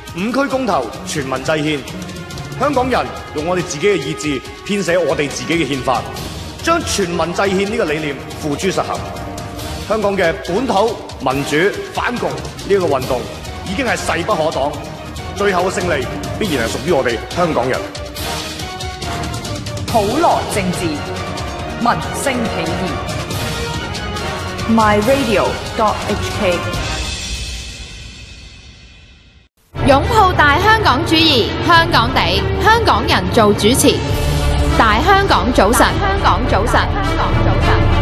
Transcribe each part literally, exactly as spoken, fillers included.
五區公投，全民制憲。香港人用我哋自己嘅意志編寫我哋自己嘅憲法，將全民制憲呢個理念付諸實行。香港嘅本土民主反共呢個運動已經係勢不可擋，最後嘅勝利必然係屬於我哋香港人。 普羅政治，民聲起義。My Radio dot H K。 擁抱大香港主義，香港地，香港人做主持。大香港早晨，香港早晨，香港早晨。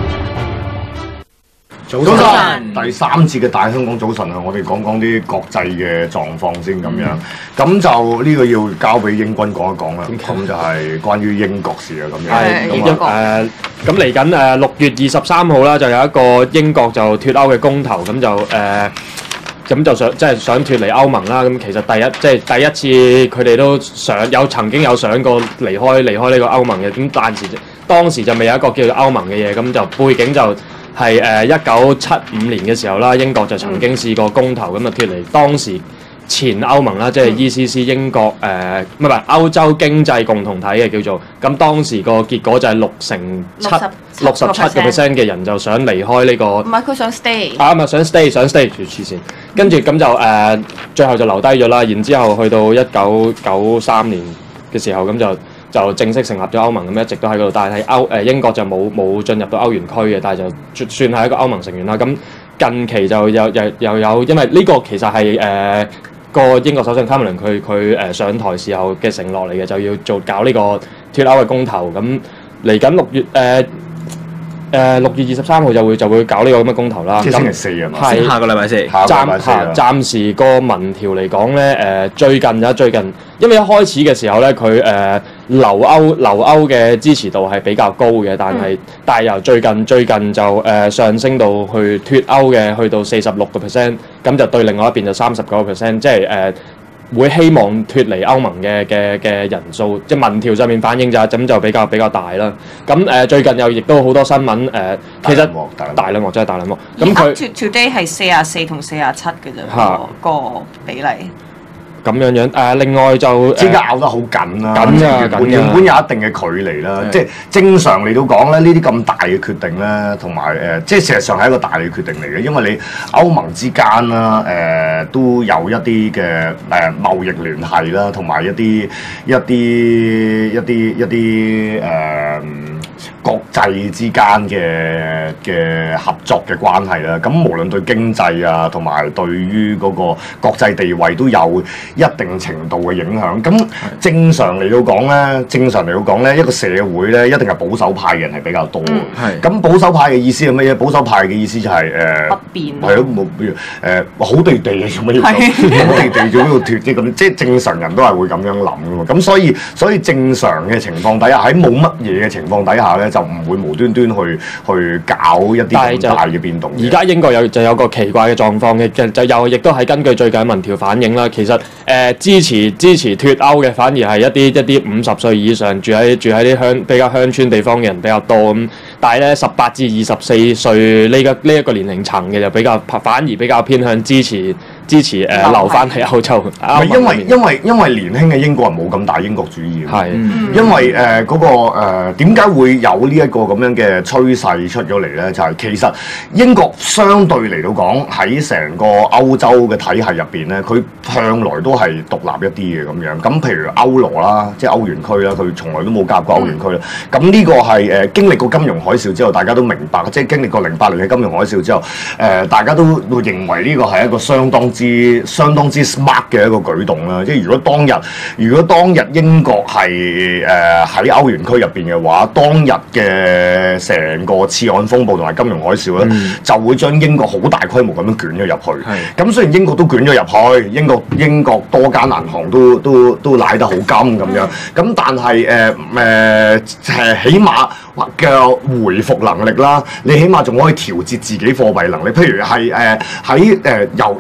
早晨，早晨第三節嘅大香港早晨啊，我哋講講啲國際嘅狀況先咁樣。咁、嗯、就呢個要交俾英軍講一講啦。咁、嗯、就係關於英國事啊咁樣。 係英國誒，咁嚟緊誒六月二十三號啦，就有一個英國就脫歐嘅公投，咁就誒。呃咁就想即係、就是、想脫離歐盟啦。咁其實第一即係、就是、第一次佢哋都想有曾經有想過離開離開呢個歐盟嘅。咁但係當時就未有一個叫做歐盟嘅嘢。咁就背景就係誒一九七五年嘅時候啦，英國就曾經試過公投咁啊脫離當時前歐盟啦，即係 E C C 英國誒唔係唔係歐洲經濟共同體嘅叫做。咁當時個結果就係六成七六十七個 percent 嘅人就想離開呢、這個。 唔係佢想 stay。 啊唔係想 stay 想 stay 住黐線。跟住咁就誒、呃，最後就留低咗啦。然之後去到一九九三年嘅時候，咁就就正式成立咗歐盟，咁一直都喺嗰度。但係歐誒、呃、英國就冇冇進入到歐元區嘅，但係就算係一個歐盟成員啦。咁近期就又又又有，因為呢個其實係誒個英國首相卡梅倫佢佢誒上台時候嘅承諾嚟嘅，就要做搞呢個脫歐嘅公投。咁嚟緊六月誒。呃誒六月二十三號就會就會搞呢個咁嘅公投啦。 即係星期四啊嘛。 係下個禮拜四。 暫係暫時個民調嚟講咧，誒、呃、最近啊最近，因為一開始嘅時候咧，佢誒、呃、留歐留歐嘅支持度係比較高嘅，但係、嗯、但係由最近最近就誒、呃、上升到去脫歐嘅，去到四十六個 percent，咁就對另外一邊就三十九個 percent，即係誒。呃會希望脫離歐盟嘅嘅嘅人數，即係民調上面反映就咁就比較比較大啦。咁誒、呃、最近又亦都好多新聞誒、呃，其實大兩幕真係大兩幕。咁佢 today 係四十四同四十七嘅啫，個個比例。 咁樣樣誒、呃，另外就即刻拗得好緊啦， 緊啊，緊原本有一定嘅距離啦。即係正常嚟到講咧，呢啲咁大嘅決定咧，同埋誒，即係事實上係一個大嘅決定嚟嘅，因為你歐盟之間啦，誒、呃、都有一啲嘅誒貿易聯繫啦，同埋一啲一啲一啲一啲誒。呃國際之間嘅嘅合作嘅關係啦，咁無論對經濟啊，同埋對於嗰個國際地位都有一定程度嘅影響。咁正常嚟到講咧，正常嚟到講咧，一個社會咧一定係保守派嘅人係比較多嘅。係咁、嗯、保守派嘅意思係乜嘢？保守派嘅意思就係、是、誒，不變係咯，冇誒好地地做乜嘢？好地地做呢個脱啫咁，即係正常人都係會咁樣諗㗎嘛。咁所以所以正常嘅情況底下，喺冇乜嘢嘅情況底下咧，就唔會無端端去去搞一啲咁大嘅變動。而家英國有就有個奇怪嘅狀況嘅，就就又亦都係根據最近民調反映啦。其實誒、呃、支持支持脫歐嘅，反而係一啲一啲五十歲以上住喺住喺啲鄉比較鄉村地方嘅人比較多咁。但係咧十八至二十四歲呢個呢一個年齡層嘅就比較反而比較偏向支持支持誒、呃、留翻喺歐洲。唔係因為因為因為年輕嘅英國人冇咁大英國主義。係、嗯，因為誒嗰、呃那個誒點解會有呢一個咁樣嘅趨勢出咗嚟咧？就係、是、其實英國相對嚟到講喺成個歐洲嘅體系入邊咧，佢向來都係獨立一啲嘅咁樣。咁譬如歐羅啦，即係歐元區啦，佢從來都冇加入過歐元區啦。咁呢、嗯、個係誒、呃、經歷過金融海嘯之後，大家都明白，即係經歷過零八年嘅金融海嘯之後，誒、呃、大家都會認為呢個係一個相當之相當之 smart 嘅一個舉動啦。即係如果當日如果當日英國係誒喺歐元區入邊嘅話，當日嘅成個次按風暴同埋金融海嘯咧，嗯、就會將英國好大規模咁樣捲咗入去。咁雖然英國都捲咗入去，英國英國多間銀行都都都賴得好金咁樣，咁但係誒誒誒起碼嘅回復能力啦，你起碼仲可以調節自己貨幣能力。譬如係誒喺誒由由翻歐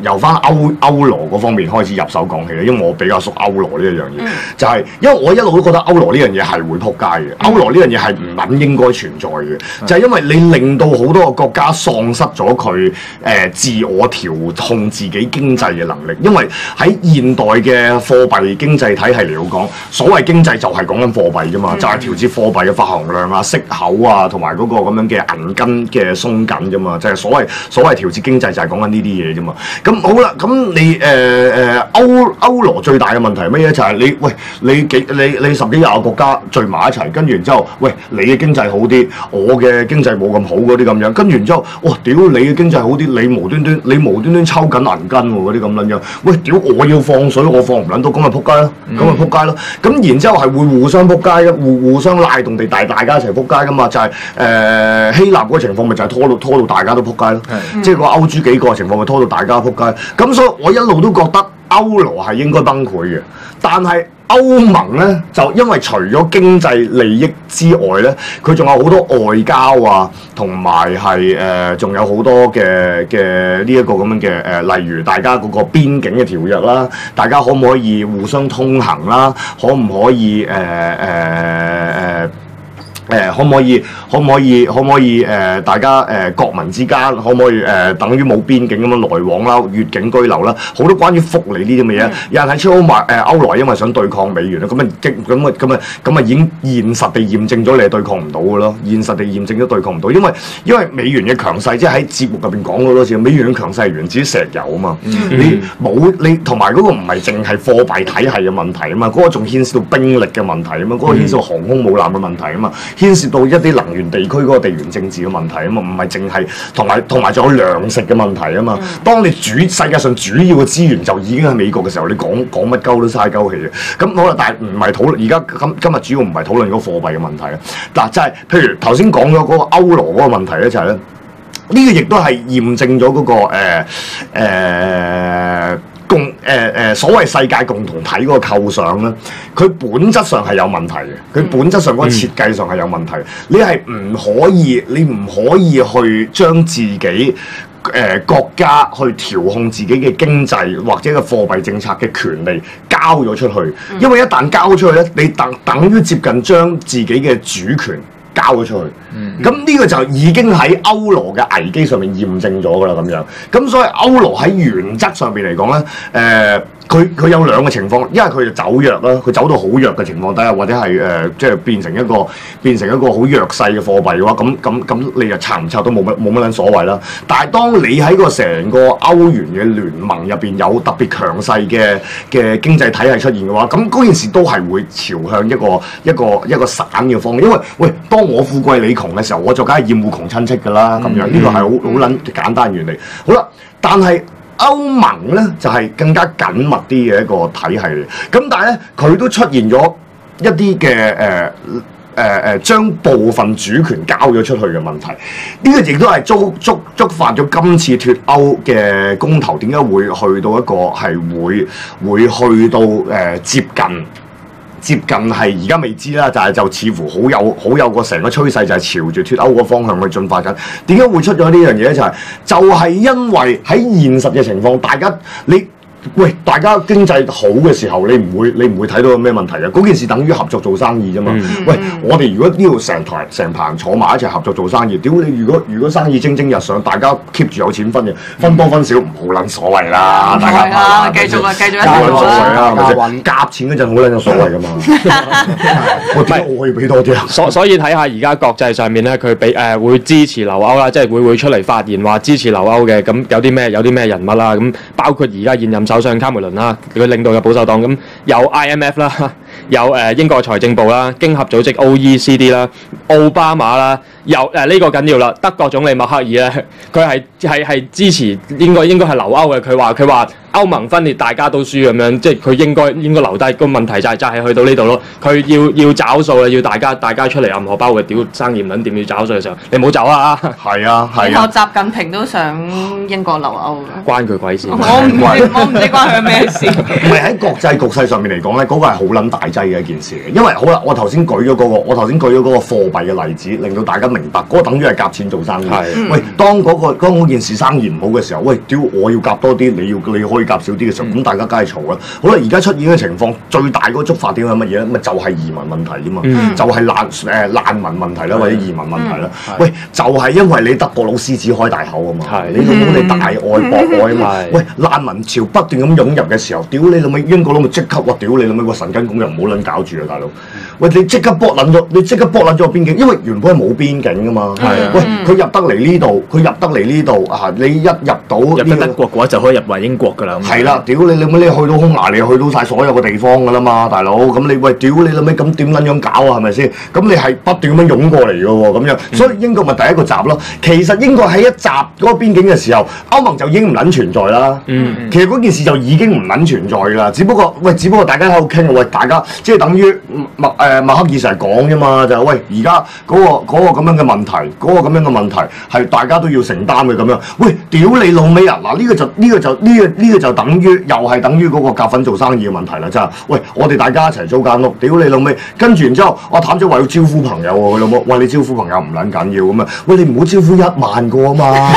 歐歐羅嗰方面開始入手講起咧，因為我比較熟歐羅呢一樣嘢， 嗯、 就係因為我一路都覺得歐羅呢樣嘢係會撲街嘅， 嗯、 歐羅呢樣嘢係唔撚應該存在嘅，嗯、就係因為你令到好多個國家喪失咗佢誒自我調控自己經濟嘅能力，因為喺現代嘅貨幣經濟體系嚟講，所謂經濟就係講緊貨幣啫嘛，嗯、就係調節貨幣嘅發行量啊、息口啊，同埋嗰個咁樣嘅銀根嘅鬆緊啫嘛，就係、是、所謂所謂調節經濟就係講緊呢啲嘢啫嘛。咁好啦，咁你誒誒、呃、歐歐羅最大嘅問題係乜嘢？就係、是、你喂你幾你你十幾廿個國家聚埋一齊，跟住然之後，喂你嘅經濟好啲，我嘅經濟冇咁好嗰啲咁樣，跟住然之後，哇屌你嘅經濟好啲，你無端端你無端端抽緊銀根喎嗰啲咁撚樣，喂屌我要放水我放唔撚到，咁咪撲街咯，咁咪撲街咯。咁然之後係會互相撲街嘅，互互相拉動地大大家一齊撲街噶嘛，就係、是、誒、呃、希臘嗰個情況咪就係拖到拖到大家都撲街咯，嗯、即係個歐豬幾個情況咪拖到大家撲街。咁所以我一路都覺得歐羅係應該崩潰嘅，但係歐盟咧就因為除咗經濟利益之外咧，佢仲有好多外交啊，同埋係誒仲有好多嘅嘅呢一個咁樣嘅誒、呃，例如大家嗰個邊境嘅條約啦，大家可唔可以互相通行啦？可唔可以誒誒誒？呃呃誒、呃、可唔可以？可唔可以？可唔可以？誒、呃、大家誒、呃、國民之間可唔可以誒、呃、等於冇邊境咁樣來往啦、越境居留啦？好多關於福利呢啲咁嘅嘢，嗯、有人喺出歐買誒歐羅，因為想對抗美元啦，咁啊激咁啊咁啊咁啊已經現實地驗證咗你係對抗唔到嘅咯，現實地驗證咗對抗唔到，因為因為美元嘅強勢，即係喺節目入邊講過好多次，美元嘅強勢係源自於石油啊嘛，嗯、你冇你同埋嗰個唔係淨係貨幣體系嘅問題啊嘛，嗰、嗰個仲牽涉到兵力嘅問題啊嘛，嗰、嗰個牽涉到航空母艦嘅問題啊嘛。牽涉到一啲能源地區嗰個地緣政治嘅問題啊嘛，唔係淨係同埋同埋仲有糧食嘅問題啊嘛。嗯、當你主世界上主要嘅資源就已經喺美國嘅時候，你講講乜鳩都嘥鳩氣嘅。咁好啦，但係唔係討論而家今今日主要唔係討論嗰個貨幣嘅問題啊。嗱，就係譬如頭先講咗嗰個歐羅嗰個問題咧，就係咧呢個亦都係驗證咗嗰、嗰個誒誒。呃呃共誒誒、呃、所謂世界共同體嗰個構想咧，佢本質上係有問題嘅。佢本質上嗰個設計上係有問題。嗯、你係唔可以，你唔可以去將自己誒、呃、國家去調控自己嘅經濟或者個貨幣政策嘅權利交咗出去。因為一旦交咗出去咧，你等等於接近將自己嘅主權交咗出去，咁呢、嗯、個就已經喺歐羅嘅危機上面驗證咗㗎啦，咁樣，咁所以歐羅喺原則上邊嚟講咧，誒、呃。佢佢有兩個情況，因為佢就走弱啦，佢走到好弱嘅情況底下，或者係誒、呃、即係變成一個變成一個好弱勢嘅貨幣嘅話，咁咁咁你就拆唔拆都冇乜冇乜撚所謂啦。但係當你喺個成個歐元嘅聯盟入邊有特別強勢嘅嘅經濟體系出現嘅話，咁嗰件事都係會朝向一個一個一個散嘅方向。因為喂，當我富貴你窮嘅時候，我就梗係厭惡窮親戚㗎啦，咁樣呢個係好好撚簡單原理。好啦，但係歐盟咧就係、是、更加緊密啲嘅一個體系嚟，咁但係咧佢都出現咗一啲嘅誒誒誒將部分主權交咗出去嘅問題，呢、這個亦都係觸觸觸發咗今次脫歐嘅公投點解會去到一個係會會去到誒、呃、接近。接近係而家未知啦，就係、是、就似乎好有好有個成個趨勢，就係朝住脫歐個方向去進發緊。點解會出咗呢樣嘢咧？就係、是、就係、是、因為喺現實嘅情況，大家你。喂，大家經濟好嘅時候，你唔會你唔會睇到有咩問題嘅。嗰件事等於合作做生意啫嘛。嗯、喂，我哋如果呢度成台成棚坐埋一齊合作做生意，屌你！如果如果生意蒸蒸日上，大家 keep 住有錢分嘅，分多分少唔好撚所謂啦。嗯、大家啊，繼續啊，繼續一冇撚所謂啦，係咪先？ 先？夾錢嗰陣好撚有所謂噶嘛。我點解我可以俾多啲啊？ 所所以睇下而家國際上面咧，佢俾誒會支持留歐啦，即係會會出嚟發言話支持留歐嘅。咁有啲咩有啲咩人物啦？咁包括而家現任首相卡梅倫啦，佢領導嘅保守黨，咁有 I M F 啦，有誒英國財政部啦，經合組織 O E C D 啦，奧巴馬啦，有誒呢個緊要啦，德國總理默克爾咧，佢係係係支持應該應該係留歐嘅，佢話佢話歐盟分裂大家都輸咁樣，即係佢應該應該留低。個問題就係就係去到呢度咯，佢要要找數啊，要大家大家出嚟揞荷包嘅，屌生意唔撚掂要找數嘅時候，你唔好走啊！ 係啊係啊！ 然後習近平都想英國留歐嘅， 關佢鬼事！ 我唔知我唔知關佢咩事。 唔係喺國際局勢上面嚟講咧，嗰、那個係好撚大劑嘅一件事，因為好啦，我頭先舉咗嗰、嗰個，我頭先舉咗嗰個貨幣嘅例子，令到大家明白，嗰、嗰個等於係夾錢做生意。 係喂，當嗰、嗰個當嗰件事生意唔好嘅時候，喂，屌我要夾多啲，你要你可以夾少啲嘅時候，咁、嗯、大家梗係嘈啦。好啦，而家出現嘅情況，最大嗰個觸發點係乜嘢咧？咪就係、係、移民問題啫嘛，嗯、就係難誒、呃、難民問題啦，或者移民問題啦。嗯、喂，就係、係、因為你德國佬獅子開大口啊嘛，你老母你大愛博愛啊嘛。喂，難民潮不斷咁湧入嘅時候，屌你老味英國佬咪即刻話屌你老味個神經公又唔好撚搞住啊，大佬！喂，你即刻搏撚咗，你即刻搏撚咗個邊境，因為原本係冇邊境噶嘛。係啊。喂，佢入得嚟呢度，佢入得嚟呢度啊！你一入到入得德國嘅話，就可以入埋英國噶啦。 係啦，屌你老味，你去到匈牙利，去到晒所有嘅地方噶啦嘛，大佬。咁你喂，屌你老味，咁點撚樣搞啊？係咪先？咁你係不斷咁樣湧過嚟嘅喎，咁樣。所以英國咪第一個閘咯。其實英國喺一閘嗰個邊境嘅時候，歐盟就已經唔撚存在啦。嗯。其實嗰件事就已經唔撚存在㗎啦，只不過喂，只不過大家喺度傾，喂，大家即係等於麥誒麥克爾成日講啫嘛，就係、是、喂，而家嗰個嗰、嗰個咁樣嘅問題，嗰、嗰個咁樣嘅問題係大家都要承擔嘅咁樣。喂，屌你老味啊！嗱，呢個就呢、呢個就呢、呢個呢、呢個就等於又係等於嗰個夾份做生意嘅問題啦，真係。喂，我哋大家一齊租間屋，屌你老味，跟住然之後，我譚仔話要招呼朋友喎，佢老母，喂，你招呼朋友唔撚緊要咁啊？喂，你唔好招呼一萬個啊嘛，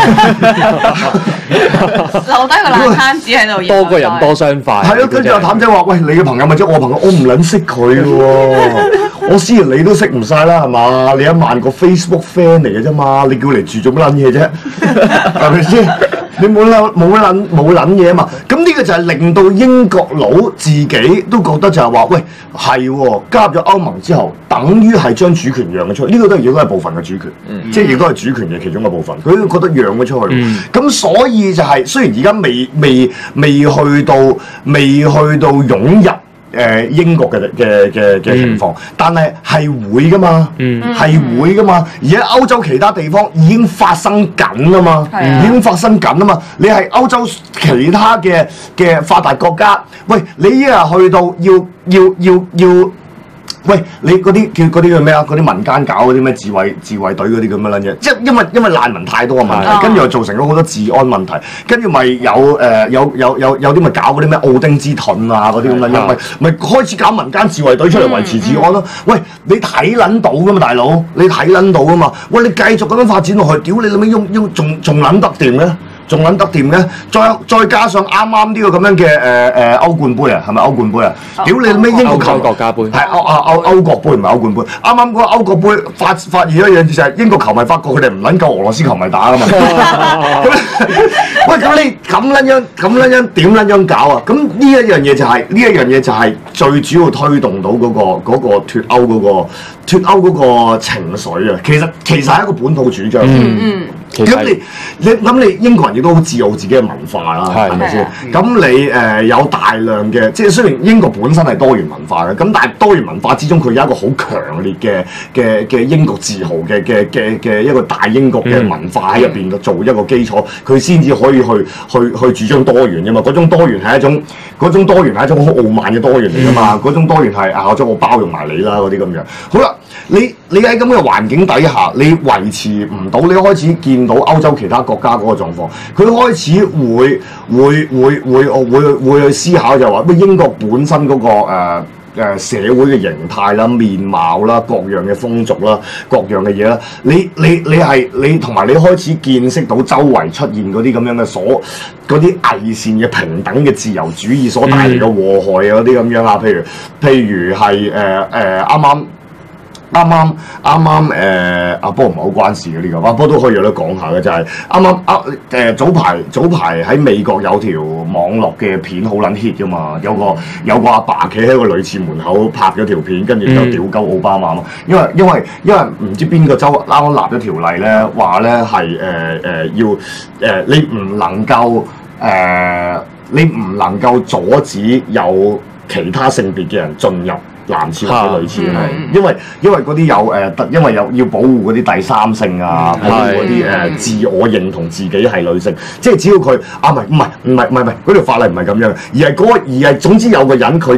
留低個爛攤子喺度， 多個人多雙快。 係咯，跟住阿譚仔話：喂，你嘅朋友咪即係我朋友，我唔撚識佢喎。我思然你都識唔晒啦，係嘛？你一萬個 Facebook friend 嚟嘅啫嘛，你叫嚟住做乜撚嘢啫？係咪先？你冇撚冇撚冇撚嘢啊嘛？咁呢個就係令到英國佬自己都覺得就係話：喂，係喎，加入咗歐盟之後，等於係將主權讓咗出去。呢、這個都係亦都係部分嘅主權，嗯、即係亦都係主權嘅其中一部分。佢都覺得讓咗出去。咁、嗯、所以就係、是、雖然而家未未未去到未去到湧入。誒、呃、英國嘅嘅嘅嘅情況，嗯、但係係會噶嘛，係、嗯、會噶嘛，而喺歐洲其他地方已經發生緊啦嘛，嗯、已經發生緊啊嘛。你係歐洲其他嘅嘅發達國家，喂，你一日去到要要要要。要喂，你嗰啲叫嗰啲叫咩啊？嗰啲民間搞嗰啲咩自衛自衛隊嗰啲咁嘅撚嘢，即係因為因為難民太多嘅問題，跟住又造成咗好多治安問題，跟住咪有誒、呃、有有有有啲咪搞嗰啲咩奧丁之盾啊嗰啲咁撚嘢，咪咪開始搞民間自衛隊出嚟維持治安咯。喂，你睇撚到噶嘛，大佬？你睇撚到噶嘛？喂，你繼續咁樣發展落去，屌你諗咩？用用仲仲撚得掂嘅？仲撚得掂嘅，再再加上啱啱呢個咁樣嘅誒誒歐冠杯啊，係咪歐冠杯啊？屌你咩英國球國家杯係歐啊歐歐國杯唔係歐冠杯，啱啱嗰個歐國杯發發現一樣嘢就係英國球迷發覺佢哋唔撚夠俄羅斯球迷打㗎嘛。喂，咁你咁撚樣咁撚樣點撚樣搞啊？咁呢一樣嘢就係、是、呢一樣嘢就係最主要推動到嗰、那個嗰、那個脱歐嗰、那個脱歐嗰個情緒啊！其實其實係一個本土主張。嗯嗯。咁你你諗你英國人亦都好自傲自己嘅文化啦，係咪先？咁你誒、呃、有大量嘅，即係雖然英國本身係多元文化嘅，咁但係多元文化之中佢有一個好強烈嘅嘅嘅英國自豪嘅嘅嘅嘅一個大英國嘅文化喺入邊做一個基礎，佢先至可以去去去主張多元㗎嘛。嗰種多元係一種嗰種多元係一種好傲慢嘅多元嚟㗎嘛。嗰、嗯、種多元係啊，我將我包容埋你啦嗰啲咁樣。好啦，你你喺咁嘅環境底下，你維持唔到，你開始見到歐洲其他國家嗰個狀況，佢開始會會會會會會去思考就係話，喂，英國本身嗰、嗰個誒、呃呃、社會嘅形態啦、面貌啦、各樣嘅風俗啦、各樣嘅嘢啦，你你你係你同埋你開始見識到周圍出現嗰啲咁樣嘅所嗰啲偽善嘅平等嘅自由主義所帶嚟嘅禍害啊嗰啲咁樣啊，譬如譬如係誒誒啱啱。啱啱啱啱誒阿波唔係好關事嘅呢個，阿波都可以有得講下嘅，就係啱啱啊誒早排早排喺美國有條網絡嘅片好撚 hit 㗎嘛，有個有個阿爸企喺個女廁門口拍咗條片，跟住就屌鳩奧巴馬嘛，因為因為因為唔知邊個州啱啱立咗條例咧，話咧係誒誒要誒、呃、你唔能夠誒、呃、你唔能夠阻止有其他性別嘅人進入男廁或者女廁係，因為因為嗰啲有誒特，因為有要保護嗰啲第三性啊，保護嗰啲誒自我認同自己係女性，即係只要佢啊唔係唔係唔係唔係唔係嗰條法例唔係咁樣，而係嗰個而係總之有個人佢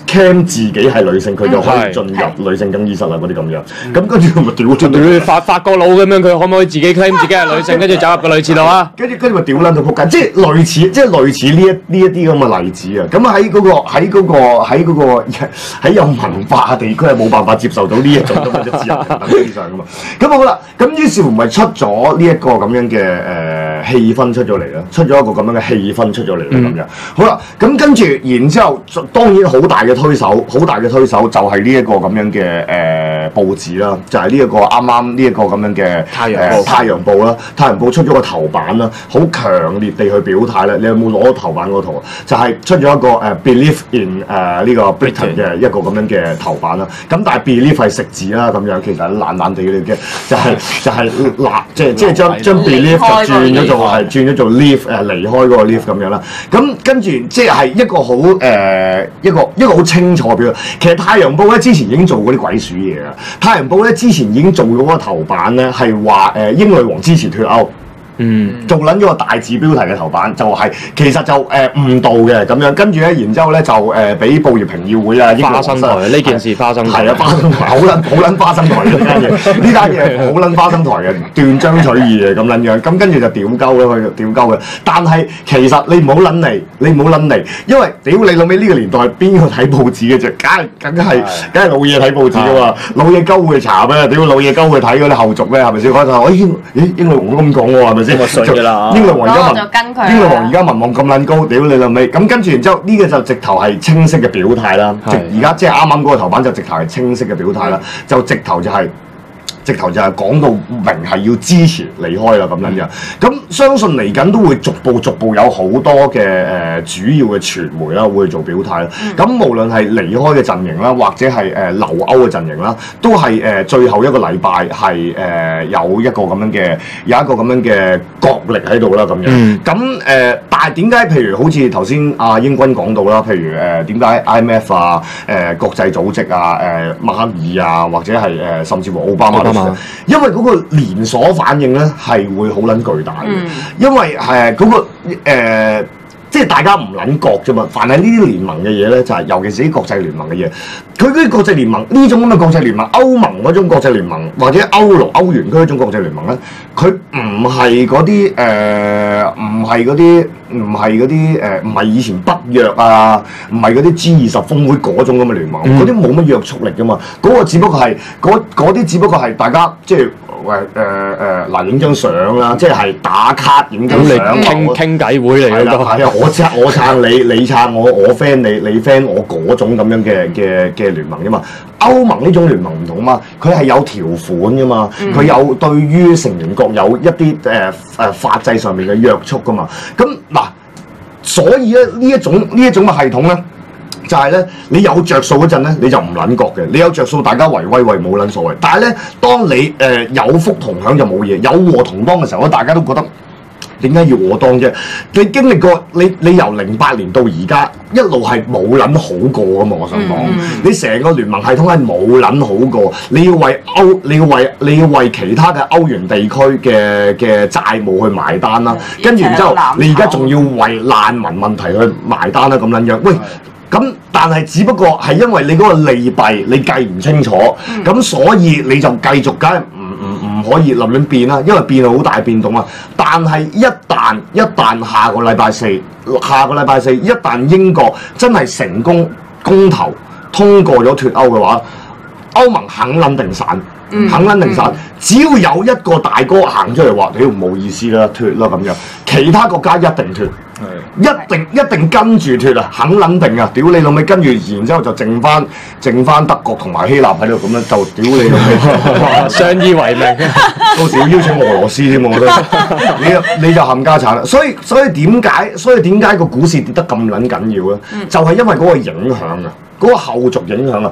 claim 自己係女性，佢就可以進入女性更衣室啦嗰啲咁樣。咁跟住佢咪屌咗對法法國佬咁樣，佢可唔可以自己 claim 自己係女性，跟住走入個女廁度啊？ 跟住跟住咪屌撚到仆街，即係類似即係類似呢一呢一啲咁嘅例子啊！咁喺嗰個喺嗰個喺嗰個喺有文化地區係冇辦法接受到呢一種咁嘅自由平等思想噶嘛。咁好啦，咁於是乎咪出咗呢一個咁樣嘅誒、呃、氣氛出咗嚟啦，出咗一個咁樣嘅氣氛出咗嚟啦咁樣。好啦，咁跟住然之後，當然好大嘅推手，好大嘅推手就係呢一個咁樣嘅誒、呃、報紙啦，就係呢一個啱啱呢一個咁樣嘅太陽報、 呃、太陽報啦，太陽報出咗個頭版啦，好強烈地去表態啦。你有冇攞到頭版嗰圖啊？就係、是、出咗一個誒、uh, believe in 誒、uh, 呢個 Britain 嘅一個咁樣嘅頭版啦。咁但係 believe 係食字啦，咁樣其實懶懶地嘅，就係、是、就係嗱，即係即係將將 believe 就轉咗做係轉咗做 leave 誒離開嗰個 leave 咁樣啦。咁跟住即係一個好誒、呃、一個一個好清楚嘅表。其實太陽報咧之前已經做過啲鬼鼠嘢啦。太陽報咧之前已經做過嗰個頭版咧，係話誒英女王支持脫歐。嗯，做撚咗個大字標題嘅頭版，就係、是、其實就誒、呃、誤導嘅咁樣，跟住咧，然之後咧就誒俾報業評議會啊， 花生台呢件事花生台係啊，花生台好撚好撚花生台呢單嘢，呢單嘢好撚花生台嘅，斷章取義嘅咁撚樣，咁跟住就屌鳩啦，佢屌鳩嘅。但係其實你唔好撚嚟，你唔好撚嚟，因為屌你老尾呢個年代邊個睇報紙嘅啫？梗係梗係梗係老嘢睇報紙㗎嘛，老嘢鳩會查咩？屌老嘢鳩會睇嗰啲後續咩？係咪先？嗰陣我英咦英女王都咁講喎，係咪？ 我信㗎啦， 英女王而家民， 英女王而家民望咁撚高，屌你老味！咁跟住然之後呢個就直頭係清晰嘅表態啦。直而家即係啱啱嗰個頭版就直頭係清晰嘅表態啦，就直頭就係、是。直頭就係講到明係要支持離開啦咁樣樣，咁相信嚟緊都會逐步逐步有好多嘅誒、呃、主要嘅傳媒啦會做表態啦。咁、嗯、無論係離開嘅陣營啦，或者係誒、呃、留歐嘅陣營啦，都係誒、呃、最後一個禮拜係誒有一個咁樣嘅有一個咁樣嘅角力喺度啦咁樣。咁誒、嗯呃，但係點解譬如好似頭先阿英軍講到啦，譬如誒點解 I M F 啊、誒、呃、國際組織啊、誒、呃、馬克爾啊，或者係誒、呃、甚至乎奧巴馬。因為嗰個連鎖反應咧係會好撚巨大嘅，嗯、因為誒嗰、那個、呃、即係大家唔撚覺啫嘛。凡係呢啲聯盟嘅嘢咧，就係、是、尤其是啲國際聯盟嘅嘢，佢嗰啲國際聯盟呢種咁嘅國際聯盟，歐盟嗰種國際聯盟或者歐羅歐元區嗰種國際聯盟咧，佢唔係嗰啲誒，唔係嗰啲，唔係嗰啲誒，唔係以前北約啊，唔係嗰啲 G 二十峰會嗰種咁嘅聯盟，嗰啲冇乜約束力噶嘛。嗰、那個只不過係嗰啲只不過係大家即係。喂誒誒嗱，影張相啦，即係打卡影張相， 傾傾偈會嚟嗰個。 係啊，我撐我撐你，你撐我，我 friend 你，你 friend 我嗰種咁樣嘅嘅嘅聯盟啫嘛。歐盟呢種聯盟唔同嘛，佢係有條款噶嘛，佢、嗯、有對於成員國有一啲誒誒法制上面嘅約束噶嘛。咁嗱，所以咧呢一種呢一種嘅系統咧。就係咧，你有着數嗰陣咧，你就唔撚覺嘅；你有着數，大家圍威喂冇撚所謂。但係咧，當你誒、呃、有福同享就冇嘢，有禍同當嘅時候咧，大家都覺得點解要我當啫？你經歷過你你由零八年到而家一路係冇撚好過㗎嘛？我想講，嗯、你成個聯盟系統係冇撚好過，你要為歐，你要為你要為其他嘅歐元地區嘅嘅債務去埋單啦。跟住然之後，你而家仲要為難民問題去埋單啦，咁撚樣喂。咁，但係只不過係因為你嗰個利弊你計唔清楚，咁、嗯、所以你就繼續梗係唔唔唔可以立亂變啦，因為變係好大變動啊。但係一旦一旦下個禮拜四，下個禮拜四一旦英國真係成功公投通過咗脫歐嘅話，歐盟肯撚定散，嗯、肯撚定散。嗯、只要有一個大哥行出嚟話，屌冇意思啦，脫啦咁樣，其他國家一定脫。一定一定跟住脫啊，肯撚定啊！屌你老味，跟住然之後就剩翻剩翻德國同埋希臘喺度咁樣，就屌你老味， 相依為命。 到時要邀請俄羅斯添，我覺得你你就冚家產啦。所以所以點解所以點解個股市跌得咁撚緊要咧？嗯、就係因為嗰個影響啊，嗰、嗰個後續影響啊。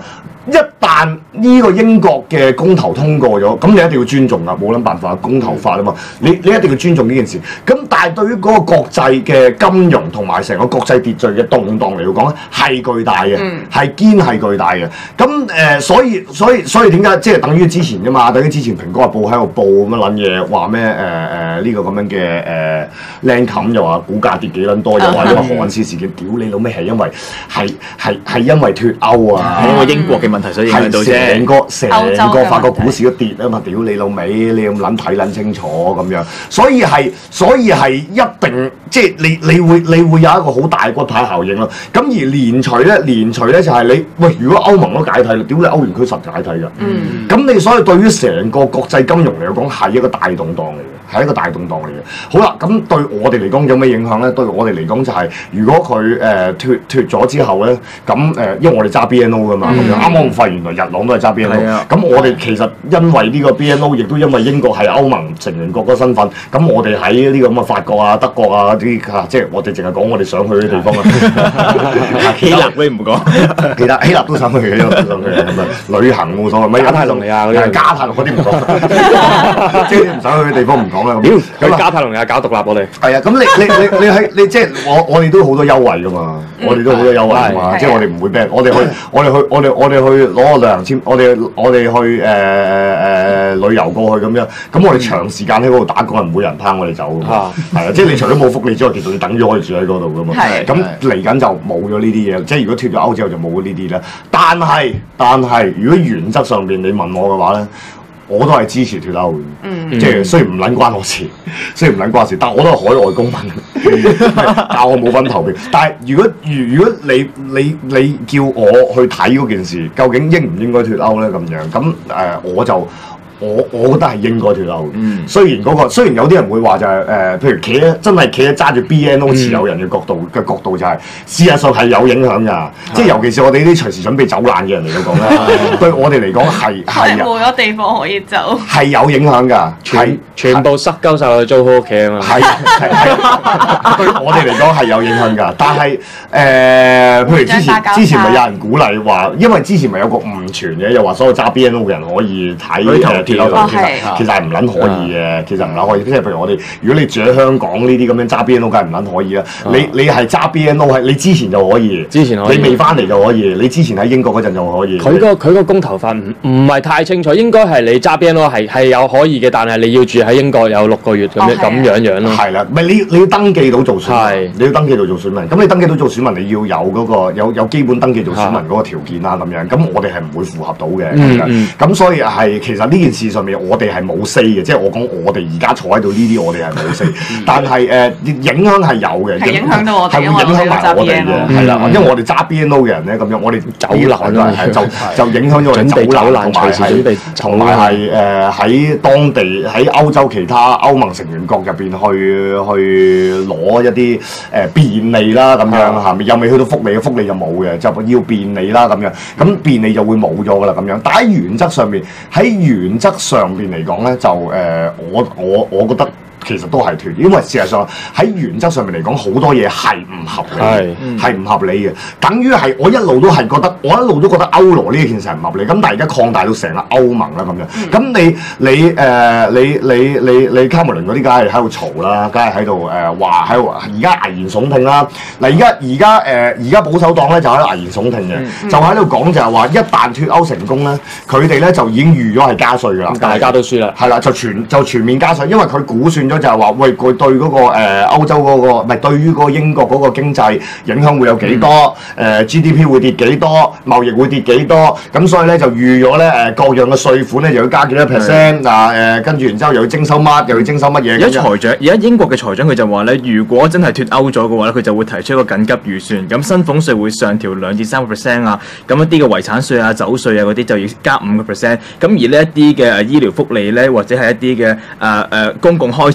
一旦呢個英國嘅公投通過咗，咁你一定要尊重啊，冇諗辦法，公投法啊嘛，你你一定要尊重呢件事。咁但係對於嗰個國際嘅金融同埋成個國際秩序嘅動盪嚟講咧，係巨大嘅，係堅係巨大嘅。咁誒、呃，所以所以所以點解即係等於之前㗎嘛？等於之前蘋果日報喺度報咁樣撚嘢，話咩誒誒呢個咁樣嘅誒靚冚又話股價跌幾撚多，又話因為何韻詩事件，屌你老味係因為係係係因為脫歐啊， 係因為英國嘅問題所以影響到啫。 成個成個法國股市都跌啊嘛，屌你老味，你咁撚睇撚清楚咁樣，所以係所以係一定即係你你會你會有一個好大骨牌效應咯。咁而連隨咧連隨咧就係你喂，如果歐盟都解體啦，屌你歐元區實解體㗎。嗯。咁你所以對於成個國際金融嚟講係一個大動盪嚟嘅，係一個大動盪嚟嘅。好啦，咁對我哋嚟講有咩影響咧？對我哋嚟講就係、是、如果佢誒脱脱咗之後咧，咁誒、呃、因為我哋揸 B N O 㗎嘛，咁樣啱啱發現原來日朗都係揸 B N O。咁我哋其實因為呢個 B N O， 亦都因為英國係歐盟成員國嘅身份，咁我哋喺呢個咁嘅法國啊、德國啊啲嚇，即係我哋淨係講我哋想去嘅地方啊。 希臘你唔講， 其他希臘都想去嘅，希臘都想去嘅咁啊，旅行冇所謂。 加泰隆尼亞嗰啲， 加泰隆嗰啲唔講，即係唔想去嘅地方唔講啦。 屌，去加泰隆尼亞搞獨立我哋。 係啊，咁你你你你喺你即係我我哋都好多優惠噶嘛，我哋都好多優惠㗎嘛，即係我哋唔會俾人，我哋去我哋去我哋我哋去攞個旅行簽，我哋我哋去誒誒誒旅遊過去咁樣，咁我哋長時間喺嗰度打工係唔會有人拋我哋走㗎嘛，係啊，即係你除咗冇福利之外，其實你等咗可以住喺嗰度㗎嘛，咁嚟緊就冇咗呢啲嘢，即係如果脱咗歐之後就冇呢啲啦。但係但係如果原則上邊你問我嘅話咧，我都係支持脱歐嘅，嗯、即係雖然唔撚關我事，雖然唔撚關我事，但我都係海外公民，但我冇份投票。但係如果如如果你你你叫我去睇嗰件事，究竟應唔應該脱歐咧咁樣？咁誒、呃、我就。我我覺得係應該脱歐嘅。嗯、雖然嗰、那個雖然有啲人會話就係、是、誒、呃，譬如企喺真係企喺揸住 B N O 持有人嘅角度嘅、嗯、角度就係、是、事實上係有影響㗎。嗯、即係尤其是我哋呢啲隨時準備走難嘅人嚟講咧，嗯、對我哋嚟講係係冇咗地方可以走， 係有影響㗎， 全全部塞鳩晒去租屋企啊嘛。 係係係，對我哋嚟講係有影響㗎。但係誒、呃，譬如之前之前咪有人鼓勵話，因為之前咪有個誤傳嘅，又話所有揸 B N O 嘅人可以睇。其實其實係唔撚可以嘅，其實唔撚可以。即係譬如我哋，如果你住喺香港呢啲咁樣揸 B N O，梗係唔撚可以啦。你你係揸 B N O 係你之前就可以， 之前可以， 你未翻嚟就可以。你之前喺英國嗰陣就可以。 佢個佢個公投法唔唔係太清楚，應該係你揸 B N O 係係有可以嘅，但係你要住喺英國有六個月咁樣咁樣樣咯。係啦，唔係你你要登記到做選民，你要登記到做選民。咁你登記到做選民，你要有嗰個有有基本登記做選民嗰個條件啦，咁樣。咁我哋係唔會符合到嘅。咁所以係其實呢件事上面我哋係冇 say 嘅，即係我講我哋而家坐喺度呢啲，我哋係冇 say。但係誒影響係有嘅， 影響到我哋， 係會影響埋我哋嘅，係啦。因為我哋揸 B N O 嘅人咧，咁樣我哋走難係就就影響咗我哋走難，同埋係同埋係誒喺當地喺歐洲其他歐盟成員國入邊去去攞一啲誒便利啦，咁樣嚇，又未去到福利嘅，福利就冇嘅，就要便利啦咁樣。咁便利就會冇咗噶啦咁樣。但喺原則上面，喺原則上邊嚟講咧，就誒、呃、我我我覺得其實都係脱，因為事實上喺原則上面嚟講，好多嘢係唔合理，係唔、嗯、合理嘅。等於係我一路都係覺得，我一路都覺得歐羅呢件事係唔合理。咁但係而家擴大到成個歐盟啦咁樣，咁、嗯、你你誒、呃、你你你你卡梅倫嗰啲梗係喺度嘈啦，梗係喺度誒話喺度，而家危言聳聽啦。嗱而家而家誒而家保守黨咧就喺度危言聳聽嘅，嗯、就喺度講就係話一旦脱歐成功咧，佢哋咧就已經預咗係加稅㗎啦， 大家都輸啦， 係啦，就全就全面加稅，因為佢估算咗就係話，喂佢對嗰、嗰個誒、呃、歐洲嗰、嗰個唔係對於嗰個英國嗰個經濟影響會有幾多？誒、嗯呃、G D P 會跌幾多？貿易會跌幾多？咁所以咧就預咗咧誒各樣嘅稅款咧又要加幾多 percent 嗱誒，跟住然之後又要徵收乜，又要徵收乜嘢？ 而家財長，而家英國嘅財長佢就話咧，如果真係脱歐咗嘅話咧，佢就會提出一個緊急預算，咁薪俸稅會上調兩至三個 percent 啊，咁一啲嘅遺產稅啊、酒稅啊嗰啲就要加五個 percent，咁而呢一啲嘅誒醫療福利咧，或者係一啲嘅誒誒公共開支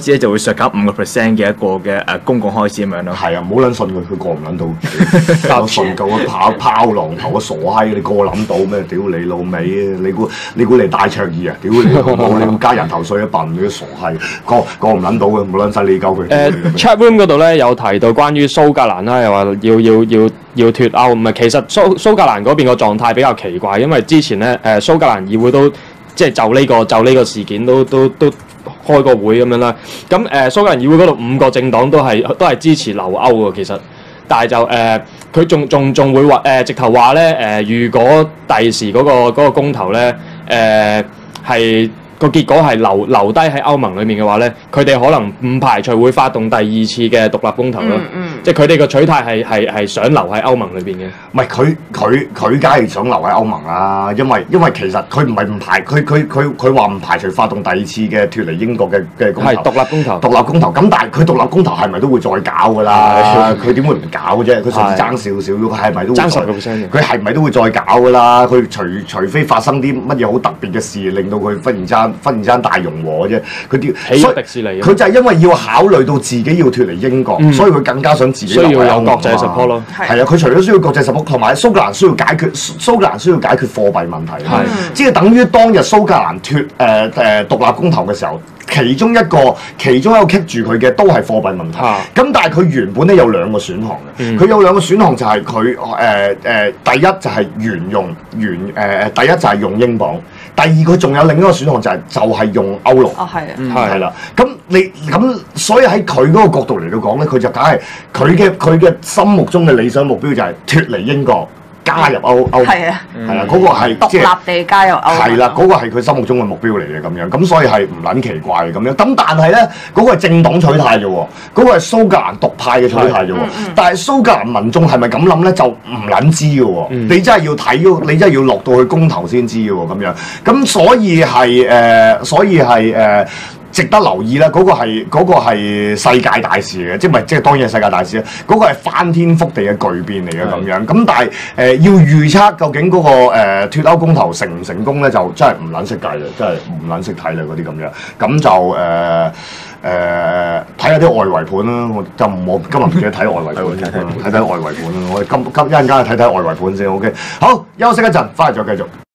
咧就會削減五個 percent 嘅一個嘅誒公共開支咁樣咯。 係啊，唔好撚信佢，佢過唔撚到，我信夠啊跑拋浪頭啊傻閪，你過撚到咩？屌你老味啊！你估你估你戴卓爾啊？屌你老母！你加人頭稅一笨，你都傻閪，過過唔撚到嘅，冇撚使你鳩佢。 誒 chat room 嗰度咧有提到關於蘇格蘭啦，又話要要要要脱歐，唔係其實蘇蘇格蘭嗰邊個狀態比較奇怪，因為之前咧誒蘇格蘭議會都即係就呢、這個就呢個事件都都都開個會咁樣啦。咁誒、呃、蘇格蘭議會嗰度五個政黨都係都係支持留歐嘅，其實，但係就誒佢仲仲仲會話誒、呃、直頭話咧誒，如果第時嗰個嗰、那個公投咧誒係。個結果係留留低喺歐盟裡面嘅話咧，佢哋可能唔排除會發動第二次嘅獨立公投咯。嗯嗯、即係佢哋個取態係係係想留喺歐盟裏邊嘅。 唔係佢佢佢梗係想留喺歐盟啦，因為因為其實佢唔係唔排佢佢佢佢話唔排除發動第二次嘅脱離英國嘅嘅公投。 係獨立公投。 獨立公投咁，但係佢獨立公投係咪都會再搞㗎啦？佢點會唔搞啫？佢甚至爭少少，佢係咪都會爭十個 percent？ 佢係咪都會再搞㗎啦？佢除除非發生啲乜嘢好特別嘅事，令到佢忽然間忽然間大融和啫，佢啲起咗迪士尼， 佢就係因為要考慮到自己要脱離英國，嗯、所以佢更加想自己需要有國際 support 咯。 係啊，佢除咗需要國際 support，同埋蘇格蘭需要解決蘇格蘭需要解決貨幣問題。係，即係等於當日蘇格蘭脱誒誒獨立公投嘅時候，其中一個其中一個棘住佢嘅都係貨幣問題。咁、啊、但係佢原本咧有兩個選項嘅，佢、嗯、有兩個選項就係佢誒誒第一就係原用原誒誒、呃、第一就係用英鎊。第二佢仲有另一個選項就係、是、就係、是、用歐羅。 哦，係啊， 嗯，係啦。咁你咁所以喺佢嗰個角度嚟到講咧，佢就梗係佢嘅佢嘅心目中嘅理想目標就係脱離英國。加入歐歐盟係啊，係啊，嗰個係獨立地加入歐盟係啦，嗰個係佢心目中嘅目標嚟嘅咁樣，咁所以係唔撚奇怪嘅咁樣。咁但係咧，嗰個係政黨取態啫喎，嗰個係蘇格蘭獨派嘅取態啫喎。但係蘇格蘭民眾係咪咁諗咧？就唔撚知嘅喎。你真係要睇，你真係要落到去公投先知嘅喎咁樣。咁所以係誒，所以係誒。值得留意啦，嗰、那個係嗰、那個係世界大事嘅，即係唔係即係當然係世界大事啦。嗰、那個係翻天覆地嘅巨變嚟嘅咁樣。咁但係誒、呃、要預測究竟嗰、那個誒、呃、脱歐公投成唔成功咧，就真係唔撚識計啦，真係唔撚識睇啦嗰啲咁樣。咁就誒誒睇下啲外圍盤啦。我就唔我今日唔記得睇外圍盤，睇睇外圍盤啦。我哋今今一陣間睇睇外圍盤先。OK，好，休息一陣，翻嚟再繼續。